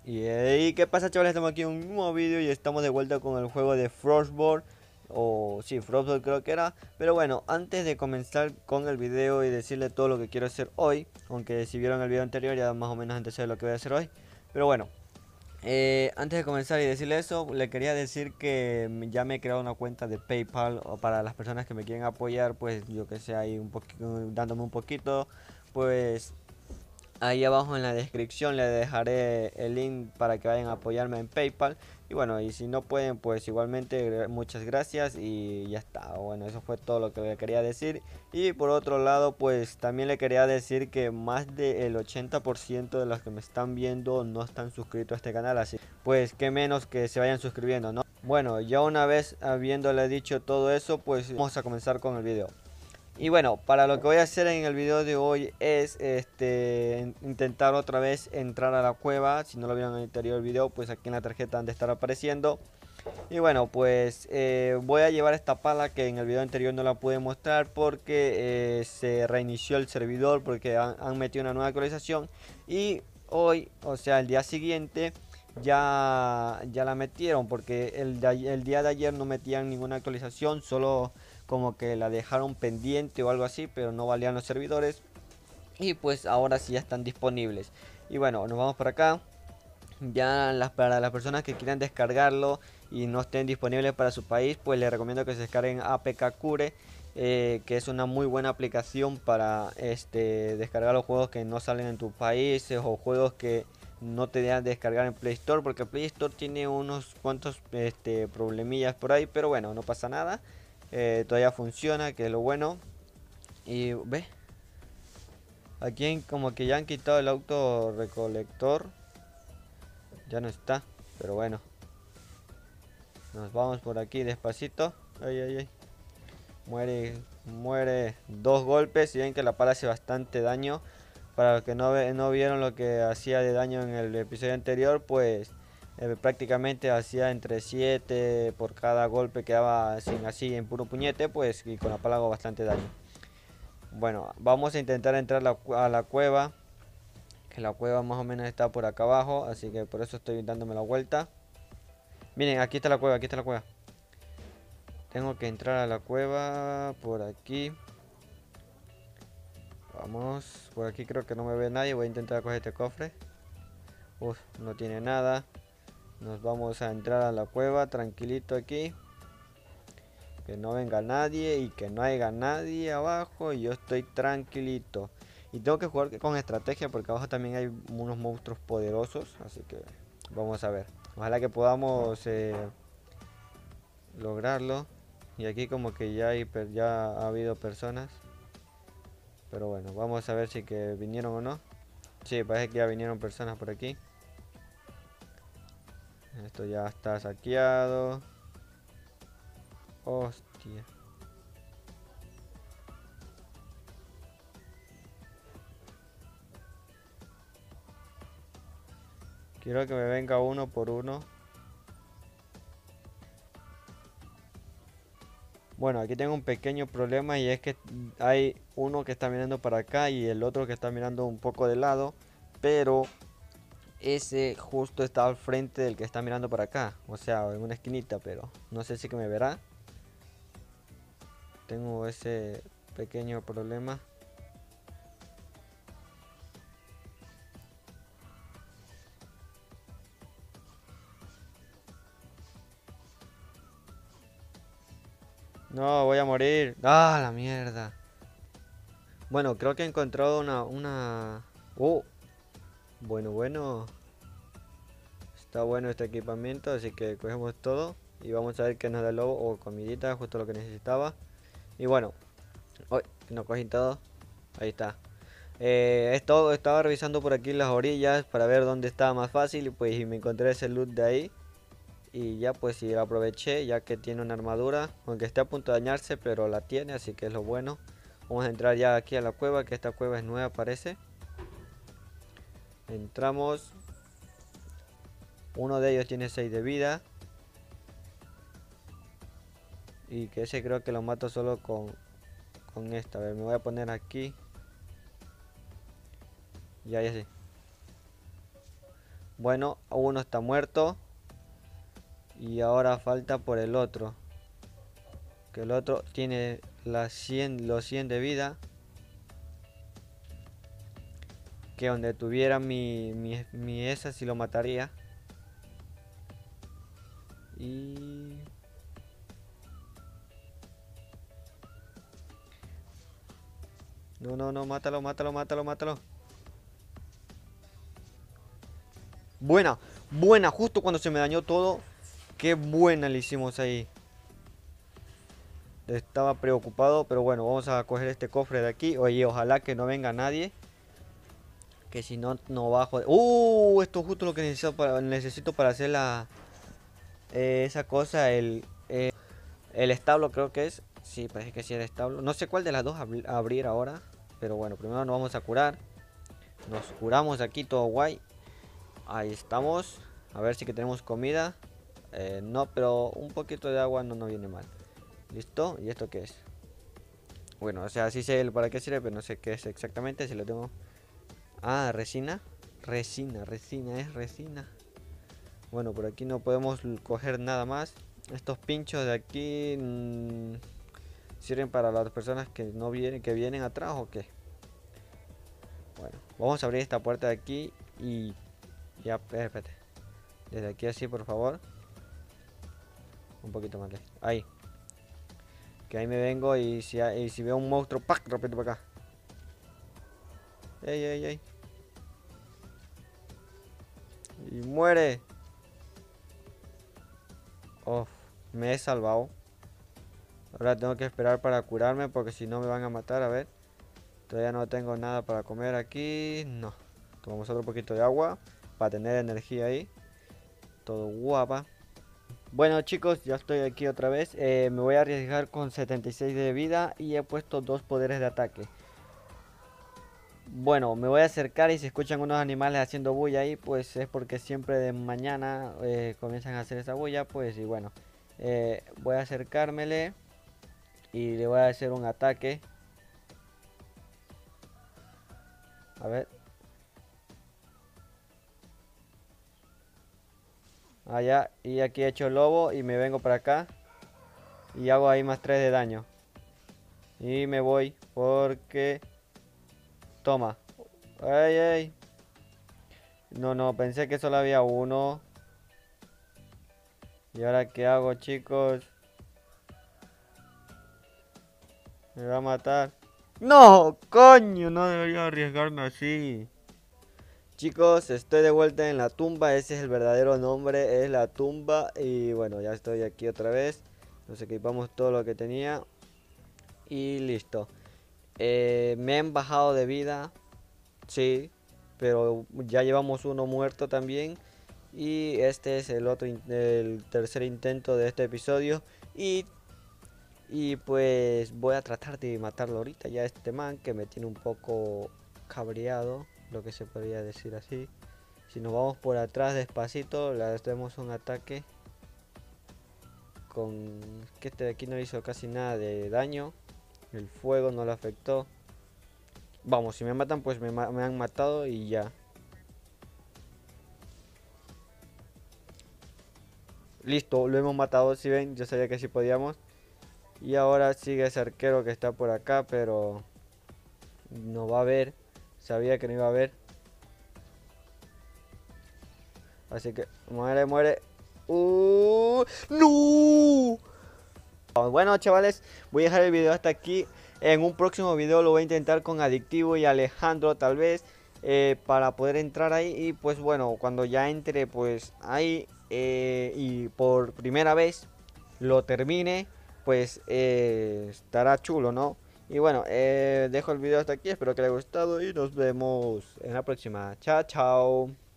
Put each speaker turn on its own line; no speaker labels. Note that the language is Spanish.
Y hey, ¿qué pasa, chavales? Estamos aquí en un nuevo vídeo y estamos de vuelta con el juego de Frostborn. O sí, Frostborn creo que era. Pero bueno, antes de comenzar con el video y decirle todo lo que quiero hacer hoy, aunque si vieron el video anterior ya más o menos antes de lo que voy a hacer hoy. Pero bueno, antes de comenzar y decirle eso, le quería decir que ya me he creado una cuenta de PayPal o para las personas que me quieren apoyar, pues yo que sé, ahí un poquito, dándome un poquito, pues ahí abajo en la descripción le dejaré el link para que vayan a apoyarme en PayPal. Y bueno, y si no pueden, pues igualmente muchas gracias y ya está. Bueno, eso fue todo lo que le quería decir. Y por otro lado, pues también le quería decir que más del 80% de los que me están viendo no están suscritos a este canal. Así pues que menos que se vayan suscribiendo, ¿no? Bueno, ya una vez habiéndole dicho todo eso, pues vamos a comenzar con el video. Y bueno, para lo que voy a hacer en el video de hoy es intentar otra vez entrar a la cueva. Si no lo vieron en el anterior video, pues aquí en la tarjeta han de estar apareciendo. Y bueno, pues voy a llevar esta pala que en el video anterior no la pude mostrar porque se reinició el servidor porque han metido una nueva actualización. Y hoy, o sea el día siguiente, ya la metieron porque el día de ayer no metían ninguna actualización, solo como que la dejaron pendiente o algo así, pero no valían los servidores. Y pues ahora sí ya están disponibles. Y bueno, nos vamos por acá. Ya para las personas que quieran descargarlo y no estén disponibles para su país, pues les recomiendo que se descarguen APK Cure, que es una muy buena aplicación para descargar los juegos que no salen en tu país o juegos que no te dejan descargar en Play Store, porque Play Store tiene unos cuantos problemillas por ahí, pero bueno, no pasa nada. Todavía funciona, que es lo bueno. Y ve, aquí como que ya han quitado el auto recolector. Ya no está, pero bueno. Nos vamos por aquí despacito. Ay, ay, ay. Muere, muere. Dos golpes. Y ven que la pala hace bastante daño. Para los que no vieron lo que hacía de daño en el episodio anterior, pues prácticamente hacía entre 7 por cada golpe, quedaba sin así en puro puñete, pues y con la pala hago bastante daño. Bueno, vamos a intentar entrar a la cueva, que la cueva más o menos está por acá abajo, así que por eso estoy dándome la vuelta. Miren, aquí está la cueva, aquí está la cueva. Tengo que entrar a la cueva por aquí. Vamos, por aquí creo que no me ve nadie. Voy a intentar coger este cofre. Uf, no tiene nada. Nos vamos a entrar a la cueva tranquilito aquí. Que no venga nadie y que no haya nadie abajo. Y yo estoy tranquilito. Y tengo que jugar con estrategia porque abajo también hay unos monstruos poderosos. Así que vamos a ver. Ojalá que podamos lograrlo. Y aquí como que ya ha habido personas. Pero bueno, vamos a ver si que vinieron o no. Sí, parece que ya vinieron personas por aquí. Esto ya está saqueado. Hostia. Quiero que me venga uno por uno. Bueno, aquí tengo un pequeño problema y es que hay uno que está mirando para acá y el otro que está mirando un poco de lado. Pero ese justo está al frente del que está mirando para acá. O sea, en una esquinita, pero no sé si que me verá. Tengo ese pequeño problema. No, voy a morir. Ah, la mierda. Bueno, creo que he encontrado una... Oh, bueno, bueno. Está bueno este equipamiento, así que cogemos todo. Y vamos a ver qué nos da el lobo. O comidita, justo lo que necesitaba. Y bueno. Uy, no cogí todo. Ahí está. Estaba revisando por aquí las orillas para ver dónde estaba más fácil. Y pues me encontré ese loot de ahí. Y ya pues sí, lo aproveché ya que tiene una armadura. Aunque esté a punto de dañarse, pero la tiene, así que es lo bueno. Vamos a entrar ya aquí a la cueva, que esta cueva es nueva parece. Entramos. Uno de ellos tiene 6 de vida. Y que ese creo que lo mato solo con esta. A ver, me voy a poner aquí. Ya, ya sé. Bueno, uno está muerto. Y ahora falta por el otro. Que el otro tiene los 100 de vida. Que donde tuviera mi esa sí lo mataría. Y... No, no, no, mátalo, mátalo, mátalo, mátalo. Buena, buena, justo cuando se me dañó todo. Qué buena le hicimos ahí. Estaba preocupado, pero bueno, vamos a coger este cofre de aquí. Oye, ojalá que no venga nadie. Que si no, no bajo. Esto es justo lo que necesito para hacer esa cosa, el establo creo que es. Sí, parece que sí el establo. No sé cuál de las dos abrir ahora. Pero bueno, primero nos vamos a curar. Nos curamos aquí, todo guay. Ahí estamos. A ver si que tenemos comida. No, pero un poquito de agua no nos viene mal. ¿Listo? ¿Y esto qué es? Bueno, o sea, sí sé para qué sirve, pero no sé qué es exactamente. Si lo tengo... Ah, resina. Resina, es resina. Bueno, por aquí no podemos coger nada más. Estos pinchos de aquí sirven para las personas que no vienen, que vienen atrás o qué. Bueno, vamos a abrir esta puerta de aquí y ya, espérate. Desde aquí así, por favor. Un poquito más de ahí. Que ahí me vengo y si veo un monstruo, ¡pac! Repito para acá. ¡Ey, ey, ey! Y muere. Oh, me he salvado. Ahora tengo que esperar para curarme porque si no me van a matar. A ver. Todavía no tengo nada para comer aquí. No. Tomamos otro poquito de agua para tener energía ahí. Todo guapa. Bueno chicos, ya estoy aquí otra vez. Me voy a arriesgar con 76 de vida y he puesto dos poderes de ataque. Bueno, me voy a acercar y si escuchan unos animales haciendo bulla ahí, pues es porque siempre de mañana comienzan a hacer esa bulla, pues y bueno. Voy a acercármele y le voy a hacer un ataque. A ver. Allá, y aquí he hecho el lobo y me vengo para acá. Y hago ahí más 3 de daño. Y me voy porque... Toma. Ay, ay. No, no, pensé que solo había uno. ¿Y ahora qué hago, chicos? Me va a matar. ¡No! ¡Coño! No debería arriesgarme así. Chicos, estoy de vuelta en la tumba. Ese es el verdadero nombre. Es la tumba. Y bueno, ya estoy aquí otra vez. Nos equipamos todo lo que tenía. Y listo. Me han bajado de vida. Sí. Pero ya llevamos uno muerto también. Y este es el tercer intento de este episodio. Y pues voy a tratar de matarlo ahorita ya este man que me tiene un poco cabreado, lo que se podría decir así. Si nos vamos por atrás despacito, le hacemos un ataque con que este de aquí no hizo casi nada de daño. El fuego no lo afectó. Vamos, si me matan pues me han matado y ya. Listo, lo hemos matado, si ven, yo sabía que sí podíamos. Y ahora sigue ese arquero que está por acá, pero no va a ver. Sabía que no iba a ver. Así que muere, muere. ¡No! Bueno, chavales, voy a dejar el video hasta aquí. En un próximo video lo voy a intentar con Adictivo y Alejandro tal vez. Para poder entrar ahí. Y pues bueno, cuando ya entre pues ahí y por primera vez lo termine, pues estará chulo, ¿no? Y bueno, dejo el video hasta aquí. Espero que les haya gustado y nos vemos en la próxima. Chao, chao.